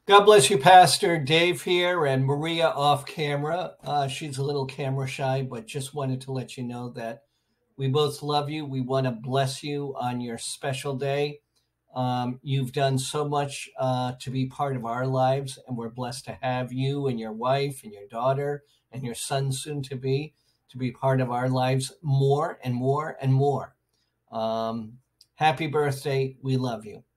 God bless you, Pastor Dave here, and Maria off camera. She's a little camera shy, but just wanted to let you know that we both love you. We want to bless you on your special day. You've done so much to be part of our lives, and we're blessed to have you and your wife and your daughter and your son soon to be part of our lives more and more and more. Happy birthday. We love you.